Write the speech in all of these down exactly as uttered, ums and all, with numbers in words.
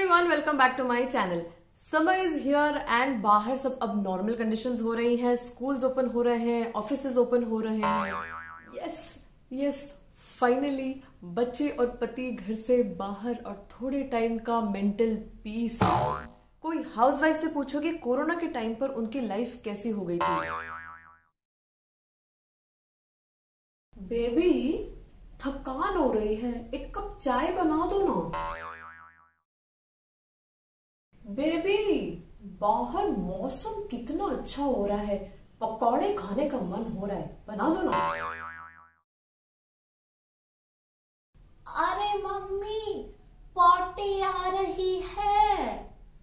Everyone, welcome back to my channel. Summer is here and बाहर सब अब normal conditions हो रही हैं, स्कूल्स ओपन हो रहे हैं, ऑफिसेज ओपन हो रहे हैं। यस यस फाइनली बच्चे और पति घर से बाहर और थोड़े टाइम का मेंटल पीस। कोई हाउसवाइफ से पूछो कि कोरोना के टाइम पर उनकी लाइफ कैसी हो गई थी। बेबी थकान हो रही है, एक कप चाय बना दो ना। बेबी बाहर मौसम कितना अच्छा हो रहा है, पकौड़े खाने का मन हो रहा है, बना दो ना। अरे मम्मी पॉटी आ रही है।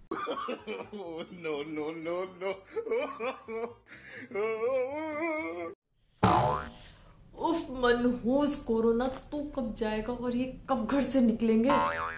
No no no no. उफ मनहूस कोरोना, तू कब जाएगा और ये कब घर से निकलेंगे।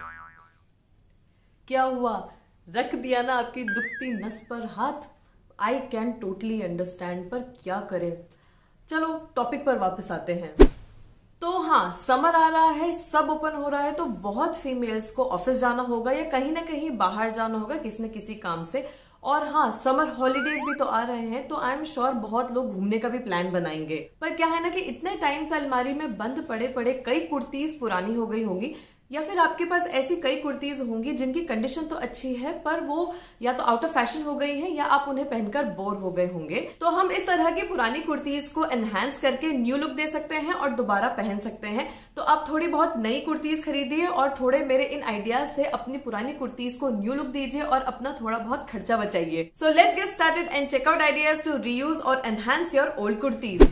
क्या हुआ, रख दिया ना आपकी दुखती नस पर हाथ। आई कैन टोटली अंडरस्टैंड, पर क्या करें। चलो टॉपिक पर वापस आते हैं। तो हाँ, समर आ रहा है, सब ओपन हो रहा है, तो बहुत फीमेल्स को ऑफिस जाना होगा या कहीं ना कहीं बाहर जाना होगा किसी न किसी काम से। और हाँ, समर हॉलीडेज भी तो आ रहे हैं, तो आई एम श्योर बहुत लोग घूमने का भी प्लान बनाएंगे। पर क्या है ना कि इतने टाइम से अलमारी में बंद पड़े पड़े कई कुर्तीज पुरानी हो गई होंगी, या फिर आपके पास ऐसी कई कुर्तीज होंगी जिनकी कंडीशन तो अच्छी है पर वो या तो आउट ऑफ फैशन हो गई है या आप उन्हें पहनकर बोर हो गए होंगे। तो हम इस तरह की पुरानी कुर्तीज को एनहांस करके न्यू लुक दे सकते हैं और दोबारा पहन सकते हैं। तो आप थोड़ी बहुत नई कुर्तीज खरीदिए और थोड़े मेरे इन आइडियाज से अपनी पुरानी कुर्तीज को न्यू लुक दीजिए और अपना थोड़ा बहुत खर्चा बचाइए। So let's get started and check out ideas to reuse और एनहांस योर ओल्ड कुर्तीज।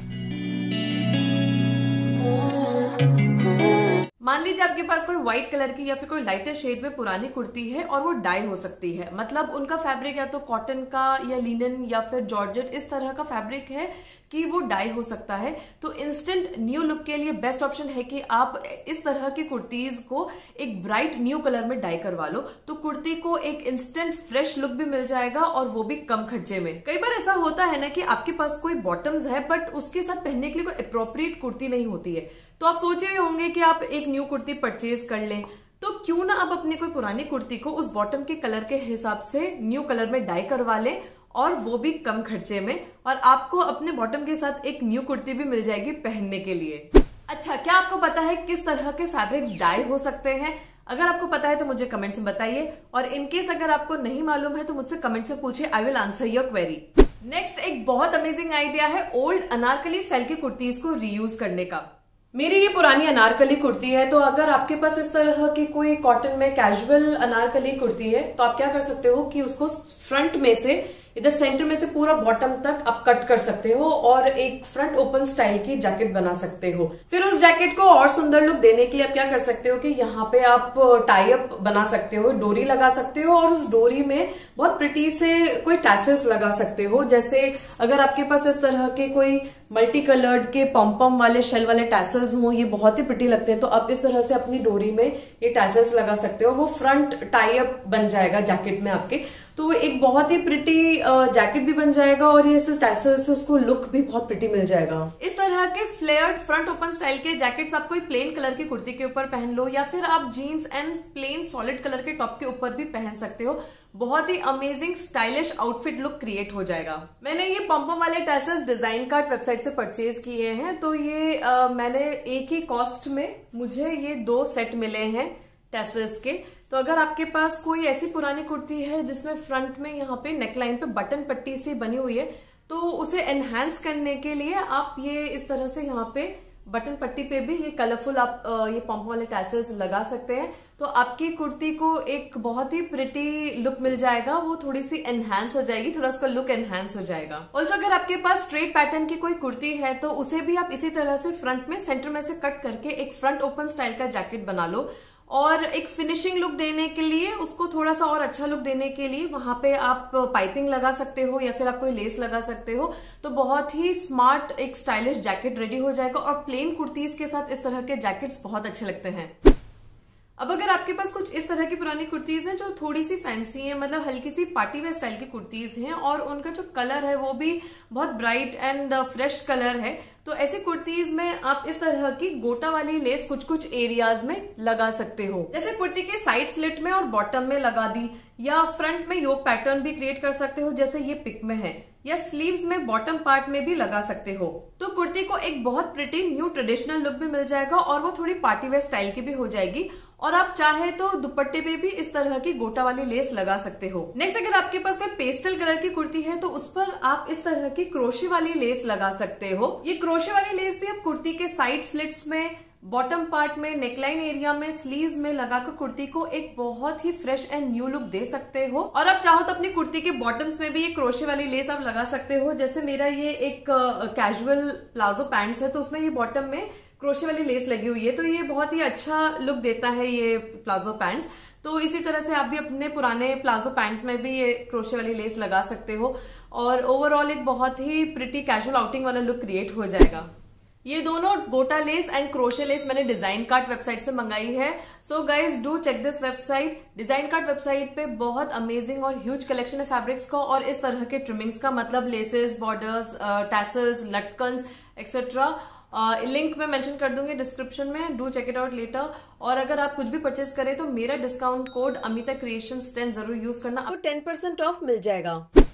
मान लीजिए आपके पास कोई व्हाइट कलर की या फिर कोई लाइटर शेड में पुरानी कुर्ती है और वो डाई हो सकती है, मतलब उनका फैब्रिक या तो कॉटन का या लिनन या फिर जॉर्जेट इस तरह का फैब्रिक है कि वो डाई हो सकता है। तो इंस्टेंट न्यू लुक के लिए बेस्ट ऑप्शन है कि आप इस तरह की कुर्तीज को एक ब्राइट न्यू कलर में डाई करवा लो, तो कुर्ती को एक इंस्टेंट फ्रेश लुक भी मिल जाएगा और वो भी कम खर्चे में। कई बार ऐसा होता है ना कि आपके पास कोई बॉटम्स है बट उसके साथ पहनने के लिए कोई अप्रोप्रिएट कुर्ती नहीं होती है, तो आप सोच रहे होंगे कि आप एक न्यू कुर्ती परचेज कर लें। तो क्यों ना आप अपनी कोई पुरानी कुर्ती को उस बॉटम के कलर के हिसाब से न्यू कलर में डाई करवा लें, और वो भी कम खर्चे में, और आपको अपने बॉटम के साथ एक न्यू कुर्ती भी मिल जाएगी पहनने के लिए। अच्छा, क्या आपको पता है किस तरह के फैब्रिक्स डाई हो सकते हैं? अगर आपको पता है तो मुझे कमेंट्स में बताइए, और इनकेस अगर आपको नहीं मालूम है तो मुझसे कमेंट्स में पूछिए, I will answer your query. Next एक बहुत अमेजिंग आइडिया है ओल्ड अनारकली स्टाइल की कुर्तीज को रीयूज करने का। मेरी ये पुरानी अनारकली कुर्ती है, तो अगर आपके पास इस तरह की कोई कॉटन में कैजुअल अनारकली कुर्ती है तो आप क्या कर सकते हो कि उसको फ्रंट में से इधर सेंटर में से पूरा बॉटम तक आप कट कर सकते हो और एक फ्रंट ओपन स्टाइल की जैकेट बना सकते हो। फिर उस जैकेट को और सुंदर लुक देने के लिए आप क्या कर सकते हो कि यहाँ पे आप टाई अप बना सकते हो, डोरी लगा सकते हो, और उस डोरी में बहुत प्रिटी से कोई टैसल्स लगा सकते हो। जैसे अगर आपके पास इस तरह के कोई मल्टी कलर्ड के पॉम वाले शेल वाले टैसल्स हो, ये बहुत ही प्रिटी लगते हैं, तो आप इस तरह से अपनी डोरी में ये टैसल्स लगा सकते हो। वो फ्रंट टाई अप बन जाएगा जैकेट में आपके, तो एक बहुत ही प्रिटी जैकेट भी बन जाएगा और ये टैसल्स से उसको लुक भी बहुत प्रिटी मिल जाएगा। इस तरह के फ्लेयर्ड फ्रंट ओपन स्टाइल के जैकेट्स आप कोई प्लेन कलर की कुर्ती के ऊपर पहन लो, या फिर आप jeans and plain solid colour के टॉप के ऊपर भी पहन सकते हो। बहुत ही amazing stylish outfit look create हो जाएगा। मैंने ये पॉम्पम वाले टैसल्स डिजाइन कार्ड वेबसाइट से परचेज किए हैं, तो ये आ, मैंने एक ही कॉस्ट में मुझे ये दो सेट मिले हैं टैसल्स के। तो अगर आपके पास कोई ऐसी पुरानी कुर्ती है जिसमें फ्रंट में यहाँ पे नेकलाइन पे बटन पट्टी सी बनी हुई है, तो उसे एनहांस करने के लिए आप ये इस तरह से यहाँ पे बटन पट्टी पे भी ये कलरफुल आप ये पॉम्प वाले टैसल्स लगा सकते हैं, तो आपकी कुर्ती को एक बहुत ही प्रिटी लुक मिल जाएगा, वो थोड़ी सी एनहांस हो जाएगी, थोड़ा उसका लुक एनहांस हो जाएगा। ऑल्सो अगर आपके पास स्ट्रेट पैटर्न की कोई कुर्ती है तो उसे भी आप इसी तरह से फ्रंट में सेंटर में से कट करके एक फ्रंट ओपन स्टाइल का जैकेट बना लो, और एक फिनिशिंग लुक देने के लिए, उसको थोड़ा सा और अच्छा लुक देने के लिए वहां पे आप पाइपिंग लगा सकते हो या फिर आप कोई लेस लगा सकते हो, तो बहुत ही स्मार्ट एक स्टाइलिश जैकेट रेडी हो जाएगा। और प्लेन कुर्तीज के साथ इस तरह के जैकेट्स बहुत अच्छे लगते हैं। अब अगर आपके पास कुछ इस तरह की पुरानी कुर्तीज हैं जो थोड़ी सी फैंसी हैं, मतलब हल्की सी पार्टी वेयर स्टाइल की कुर्तीज हैं और उनका जो कलर है वो भी बहुत ब्राइट एंड फ्रेश कलर है, तो ऐसी कुर्तीज में आप इस तरह की गोटा वाली लेस कुछ कुछ एरियाज में लगा सकते हो। जैसे कुर्ती के साइड स्लिट में और बॉटम में लगा दी, या फ्रंट में योक पैटर्न भी क्रिएट कर सकते हो जैसे ये पिक में है, या स्लीव्स में बॉटम पार्ट में भी लगा सकते हो। तो कुर्ती को एक बहुत प्रिटी न्यू ट्रेडिशनल लुक भी मिल जाएगा और वो थोड़ी पार्टी वेयर स्टाइल की भी हो जाएगी। और आप चाहे तो दुपट्टे पे भी इस तरह की गोटा वाली लेस लगा सकते हो। नेक्स्ट, अगर आपके पास कोई पेस्टल कलर की कुर्ती है तो उस पर आप इस तरह की क्रोशे वाली लेस लगा सकते हो। ये क्रोशे वाली लेस भी आप कुर्ती के साइड स्लिट्स में, बॉटम पार्ट में, नेकलाइन एरिया में, स्लीव्स में लगाकर कुर्ती को एक बहुत ही फ्रेश एंड न्यू लुक दे सकते हो। और आप चाहो तो अपनी कुर्ती के बॉटम्स में भी ये क्रोशे वाली लेस आप लगा सकते हो। जैसे मेरा ये एक कैजुअल प्लाजो पैंट्स है तो उसमें ये बॉटम में क्रोशे वाली लेस लगी हुई है, तो ये बहुत ही अच्छा लुक देता है ये प्लाजो पैंट्स। तो इसी तरह से आप भी अपने पुराने प्लाजो पैंट्स में भी ये क्रोशे वाली लेस लगा सकते हो और ओवरऑल एक बहुत ही प्रिटी कैजुअल आउटिंग वाला लुक क्रिएट हो जाएगा। ये दोनों gota lace and crochet lace मैंने डिजाइन कार्ट वेबसाइट से मंगाई है। So guys do check this website. Design cart website पे बहुत अमेजिंग और ह्यूज कलेक्शन है फैब्रिक्स का और इस तरह के ट्रिमिंग्स का, मतलब लेसेस, बॉर्डर्स, टैसल्स, लटकन्स एक्सेट्रा। लिंक मैं मेंशन कर दूंगी डिस्क्रिप्शन में, do check it out later. और अगर आप कुछ भी परचेज करें तो मेरा discount code Amita creations ten जरूर यूज करना, आपको टेन परसेंट ऑफ मिल जाएगा।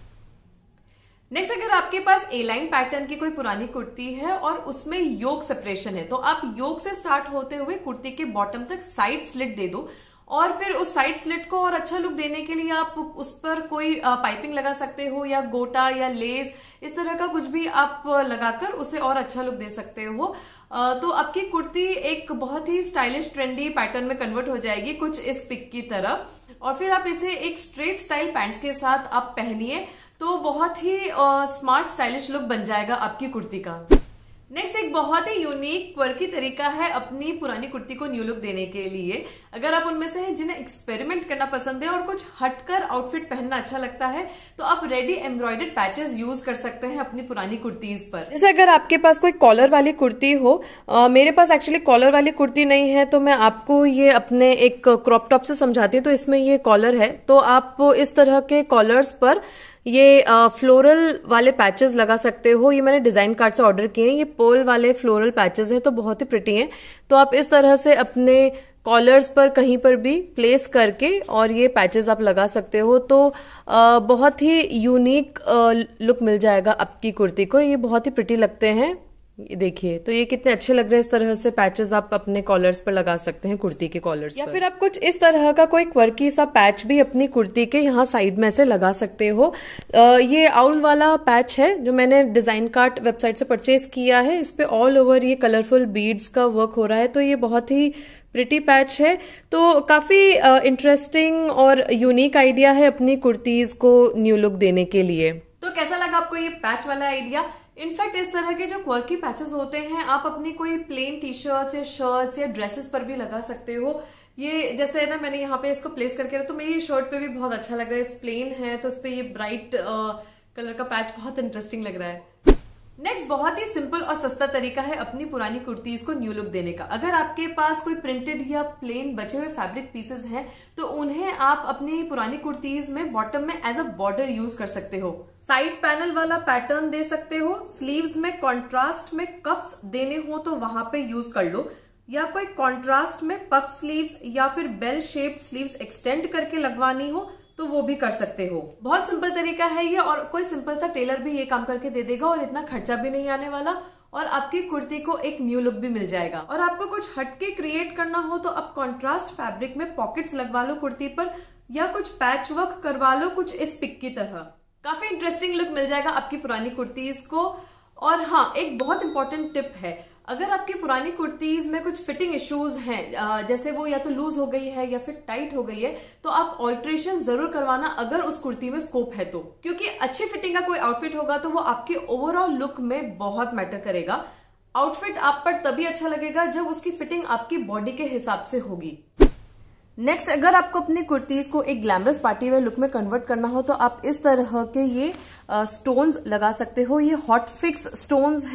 नेक्स्ट, अगर आपके पास ए लाइन पैटर्न की कोई पुरानी कुर्ती है और उसमें योक सेपरेशन है तो आप योक से स्टार्ट होते हुए कुर्ती के बॉटम तक साइड स्लिट दे दो और फिर उस साइड स्लिट को और अच्छा लुक देने के लिए आप उस पर कोई पाइपिंग लगा सकते हो या गोटा या लेस, इस तरह का कुछ भी आप लगाकर उसे और अच्छा लुक दे सकते हो। तो आपकी कुर्ती एक बहुत ही स्टाइलिश ट्रेंडी पैटर्न में कन्वर्ट हो जाएगी कुछ इस पिक की तरह। और फिर आप इसे एक स्ट्रेट स्टाइल पैंट्स के साथ आप पहनिए तो बहुत ही स्मार्ट स्टाइलिश लुक बन जाएगा आपकी कुर्ती का। नेक्स्ट, एक बहुत ही यूनिक क्वर्की तरीका है अपनी पुरानी कुर्ती को न्यू लुक देने के लिए। अगर आप उनमें से हैं जिन्हें एक्सपेरिमेंट करना पसंद है और कुछ हटकर आउटफिट पहनना अच्छा लगता है तो आप रेडी एम्ब्रॉयडर्ड पैचेस यूज कर सकते हैं अपनी पुरानी कुर्तीज पर। जैसे अगर आपके पास कोई कॉलर वाली कुर्ती हो, आ, मेरे पास एक्चुअली कॉलर वाली कुर्ती नहीं है तो मैं आपको ये अपने एक क्रॉप टॉप से समझाती हूँ। तो इसमें ये कॉलर है तो आप इस तरह के कॉलर्स पर ये फ्लोरल वाले पैचेस लगा सकते हो। ये मैंने डिजाइन कार्ड से ऑर्डर किए हैं। ये पर्ल वाले फ्लोरल पैचेस हैं तो बहुत ही प्रिटी हैं। तो आप इस तरह से अपने कॉलर्स पर कहीं पर भी प्लेस करके और ये पैचेस आप लगा सकते हो तो आ, बहुत ही यूनिक लुक मिल जाएगा आपकी कुर्ती को। ये बहुत ही प्रिटी लगते हैं, ये देखिए। तो ये कितने अच्छे लग रहे हैं। इस तरह से पैचेस आप अपने कॉलर्स पर लगा सकते हैं, कुर्ती के कॉलर्स या पर। फिर आप कुछ इस तरह का कोई क्वर्की सा पैच भी अपनी कुर्ती के यहाँ साइड में से लगा सकते हो। आ, ये आउल वाला पैच है जो मैंने डिजाइन कार्ट वेबसाइट से परचेज किया है। इस पे ऑल ओवर ये कलरफुल बीड्स का वर्क हो रहा है तो ये बहुत ही प्रिटी पैच है। तो काफी इंटरेस्टिंग और यूनिक आइडिया है अपनी कुर्तीज को न्यू लुक देने के लिए। तो कैसा लगा आपको ये पैच वाला आइडिया? इनफैक्ट इस तरह के जो क्वर्की पैचेस होते हैं आप अपनी कोई प्लेन टी शर्ट्स या शर्ट्स या ड्रेसेस पर भी लगा सकते हो। ये जैसे है ना, मैंने यहाँ पे इसको प्लेस करके रखा तो मेरी शर्ट पे भी बहुत अच्छा लग रहा है। प्लेन है तो उस पे ये ब्राइट कलर का पैच बहुत इंटरेस्टिंग लग रहा है। नेक्स्ट, बहुत ही सिंपल और सस्ता तरीका है अपनी पुरानी कुर्तीज को न्यू लुक देने का। अगर आपके पास कोई प्रिंटेड या प्लेन बचे हुए फैब्रिक पीसेस हैं तो उन्हें आप अपनी पुरानी कुर्तीज में बॉटम में एज अ बॉर्डर यूज कर सकते हो। साइड पैनल वाला पैटर्न दे सकते हो। स्लीव्स में कॉन्ट्रास्ट में कफ्स देने हो तो वहां पे यूज कर लो, या कोई कॉन्ट्रास्ट में पफ स्लीव्स या फिर बेल शेप्ड स्लीव्स एक्सटेंड करके लगवानी हो तो वो भी कर सकते हो। बहुत सिंपल तरीका है ये और कोई सिंपल सा टेलर भी ये काम करके दे देगा और इतना खर्चा भी नहीं आने वाला और आपकी कुर्ती को एक न्यू लुक भी मिल जाएगा। और आपको कुछ हटके क्रिएट करना हो तो आप कॉन्ट्रास्ट फैब्रिक में पॉकेट्स लगवा लो कुर्ती पर या कुछ पैच वर्क करवा लो कुछ इस पिक की तरह। काफी इंटरेस्टिंग लुक मिल जाएगा आपकी पुरानी कुर्तीज को। और हाँ, एक बहुत इंपॉर्टेंट टिप है, अगर आपकी पुरानी कुर्तीज में कुछ फिटिंग इश्यूज हैं, जैसे वो या तो लूज हो गई है या फिर टाइट हो गई है, तो आप ऑल्ट्रेशन जरूर करवाना अगर उस कुर्ती में स्कोप है तो, क्योंकि अच्छी फिटिंग का कोई आउटफिट होगा तो वो आपके ओवरऑल लुक में बहुत मैटर करेगा। आउटफिट आप पर तभी अच्छा लगेगा जब उसकी फिटिंग आपकी बॉडी के हिसाब से होगी। नेक्स्ट, अगर आपको अपनी कुर्तीज को एक ग्लैमरस पार्टी वेयर लुक में कन्वर्ट करना हो तो आप इस तरह के ये स्टोन्स लगा सकते हो। ये हॉट फिक्स स्टोन्स हैं।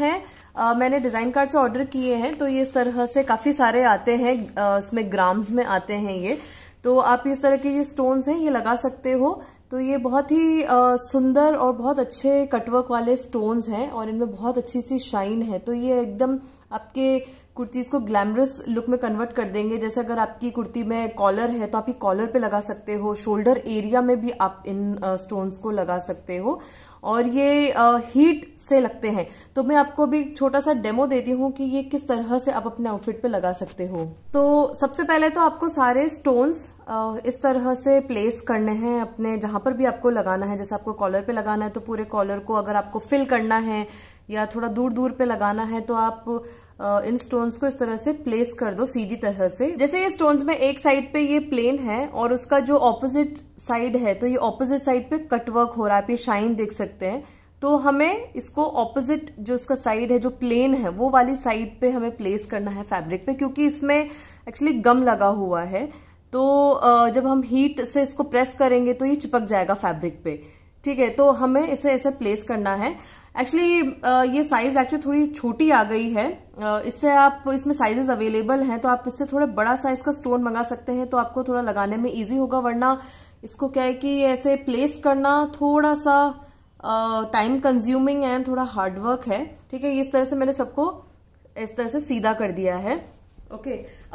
uh, मैंने डिजाइन कार्ड से ऑर्डर किए हैं, तो ये इस तरह से काफी सारे आते हैं, इसमें uh, ग्राम्स में आते हैं ये। तो आप इस तरह के ये स्टोन्स हैं ये लगा सकते हो। तो ये बहुत ही uh, सुंदर और बहुत अच्छे कटवर्क वाले स्टोन्स हैं और इनमें बहुत अच्छी सी शाइन है। तो ये एकदम आपके कुर्तीज को ग्लैमरस लुक में कन्वर्ट कर देंगे। जैसे अगर आपकी कुर्ती में कॉलर है तो आप ये कॉलर पे लगा सकते हो, शोल्डर एरिया में भी आप इन स्टोन्स को लगा सकते हो और ये हीट से लगते हैं। तो मैं आपको भी छोटा सा डेमो देती हूँ कि ये किस तरह से आप अपने आउटफिट पे लगा सकते हो। तो सबसे पहले तो आपको सारे स्टोन्स इस तरह से प्लेस करने हैं अपने जहां पर भी आपको लगाना है। जैसे आपको कॉलर पे लगाना है तो पूरे कॉलर को अगर आपको फिल करना है या थोड़ा दूर दूर पे लगाना है तो आप Uh, इन स्टोन्स को इस तरह से प्लेस कर दो सीधी तरह से। जैसे ये स्टोन्स में एक साइड पे ये प्लेन है और उसका जो ऑपोजिट साइड है तो ये ऑपोजिट साइड पे कटवर्क हो रहा है, आप ये शाइन देख सकते हैं। तो हमें इसको ऑपोजिट जो इसका साइड है जो प्लेन है वो वाली साइड पे हमें प्लेस करना है फैब्रिक पे, क्योंकि इसमें एक्चुअली गम लगा हुआ है। तो uh, जब हम हीट से इसको प्रेस करेंगे तो ये चिपक जाएगा फैब्रिक पे, ठीक है। तो हमें इसे ऐसे प्लेस करना है। एक्चुअली ये साइज एक्चुअली थोड़ी छोटी आ गई है, इससे आप इसमें साइजेस अवेलेबल हैं तो आप इससे थोड़ा बड़ा साइज का स्टोन मंगा सकते हैं तो आपको थोड़ा लगाने में इजी होगा। वरना इसको क्या है कि ऐसे प्लेस करना थोड़ा सा टाइम कंज्यूमिंग एंड थोड़ा हार्ड वर्क है, ठीक है। इस तरह से मैंने सबको इस तरह से सीधा कर दिया है। ओके,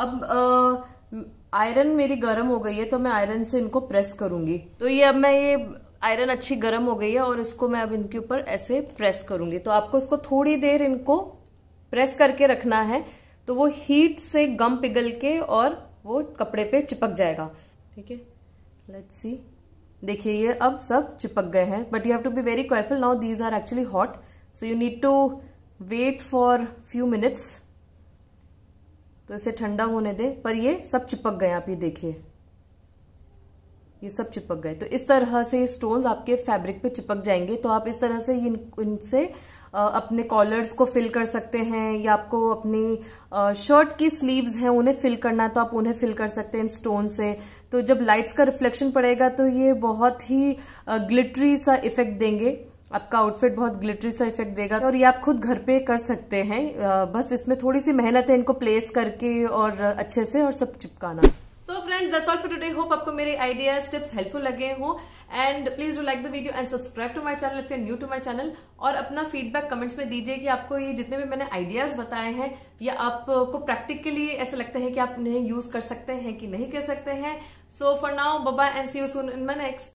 अब आयरन मेरी गर्म हो गई है तो मैं आयरन से इनको प्रेस करूंगी। तो ये अब मैं ये आयरन अच्छी गर्म हो गई है और इसको मैं अब इनके ऊपर ऐसे प्रेस करूंगी। तो आपको इसको थोड़ी देर इनको प्रेस करके रखना है तो वो हीट से गम पिघल के और वो कपड़े पे चिपक जाएगा, ठीक है। लेट्स सी, देखिए ये अब सब चिपक गए हैं, but you have to be very careful now, these are actually hot, so you need to wait for few minutes. तो इसे ठंडा होने दे, पर ये सब चिपक गए, आप ये देखिए ये सब चिपक गए। तो इस तरह से स्टोन्स आपके फैब्रिक पे चिपक जाएंगे। तो आप इस तरह से इन, इनसे अपने कॉलर्स को फिल कर सकते हैं या आपको अपनी शर्ट की स्लीव्स हैं उन्हें फिल करना है तो आप उन्हें फिल कर सकते हैं इन स्टोन से। तो जब लाइट्स का रिफ्लेक्शन पड़ेगा तो ये बहुत ही ग्लिटरी सा इफेक्ट देंगे, आपका आउटफिट बहुत ग्लिटरी सा इफेक्ट देगा और ये आप खुद घर पे कर सकते हैं। बस इसमें थोड़ी सी मेहनत है इनको प्लेस करके और अच्छे से और सब चिपकाना। So friends, that's all for today. Hope आपको मेरे आइडियाज टिप्स हेल्पफुल लगे हों and please do like the video and subscribe to my channel if you are new to my channel. और अपना फीडबैक कमेंट्स में दीजिए कि आपको ये जितने भी मैंने आइडियाज बताए हैं या आपको प्रैक्टिकली ऐसे लगते हैं कि आप उन्हें यूज कर सकते हैं कि नहीं कर सकते हैं। So for now bye bye and see you soon in my next